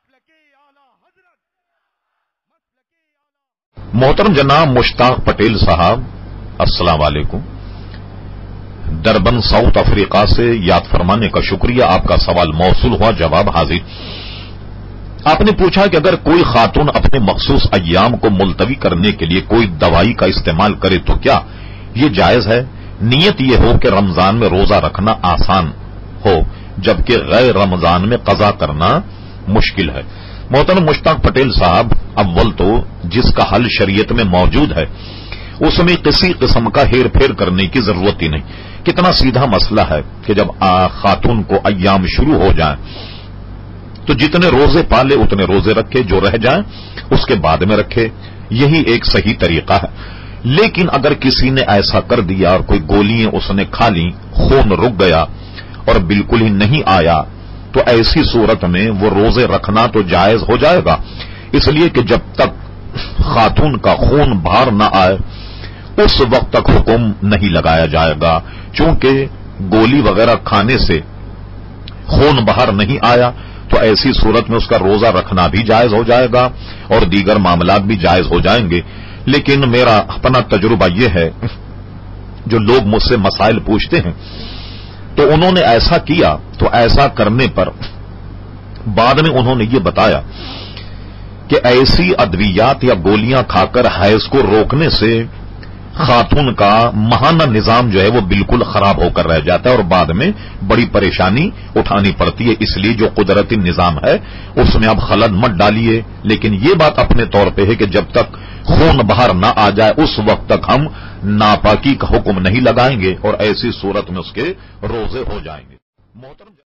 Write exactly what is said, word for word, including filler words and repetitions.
मोहतरम जनाब मुश्ताक पटेल साहब, अस्सलाम वालेकुम। डरबन साउथ अफ्रीका से याद फरमाने का शुक्रिया। आपका सवाल मौसूल हुआ, जवाब हाजिर। आपने पूछा कि अगर कोई खातून अपने मखसूस अय्याम को मुलतवी करने के लिए कोई दवाई का इस्तेमाल करे तो क्या ये जायज है? नियत ये हो कि रमजान में रोजा रखना आसान हो, जबकि गैर रमजान में कजा करना मुश्किल है। मोहतरम मुश्ताक पटेल साहब, अव्वल तो जिसका हल शरीयत में मौजूद है उसमें किसी किस्म का हेर फेर करने की जरूरत ही नहीं। कितना सीधा मसला है कि जब खातून को अय्याम शुरू हो जाए तो जितने रोजे पाले उतने रोजे रखे, जो रह जाए उसके बाद में रखे, यही एक सही तरीका है। लेकिन अगर किसी ने ऐसा कर दिया और कोई गोलियां उसने खा ली, खून रुक गया और बिल्कुल ही नहीं आया, तो ऐसी सूरत में वो रोजे रखना तो जायज हो जाएगा, इसलिए कि जब तक खातून का खून बाहर न आए उस वक्त तक हुक्म नहीं लगाया जाएगा। चूंकि गोली वगैरह खाने से खून बाहर नहीं आया तो ऐसी सूरत में उसका रोजा रखना भी जायज हो जाएगा और दीगर मामलात भी जायज हो जाएंगे। लेकिन मेरा अपना तजुर्बा यह है, जो लोग मुझसे मसाइल पूछते हैं तो उन्होंने ऐसा किया, तो ऐसा करने पर बाद में उन्होंने ये बताया कि ऐसी अद्वियात या गोलियां खाकर हैज को रोकने से खातून का महाना निजाम जो है वो बिल्कुल खराब होकर रह जाता है और बाद में बड़ी परेशानी उठानी पड़ती है। इसलिए जो कुदरती निजाम है उसमें आप खलल मत डालिए। लेकिन ये बात अपने तौर पे है कि जब तक खून बाहर ना आ जाए उस वक्त तक हम नापाकी का हुक्म नहीं लगाएंगे और ऐसी सूरत में उसके रोजे हो जाएंगे। मोहतरम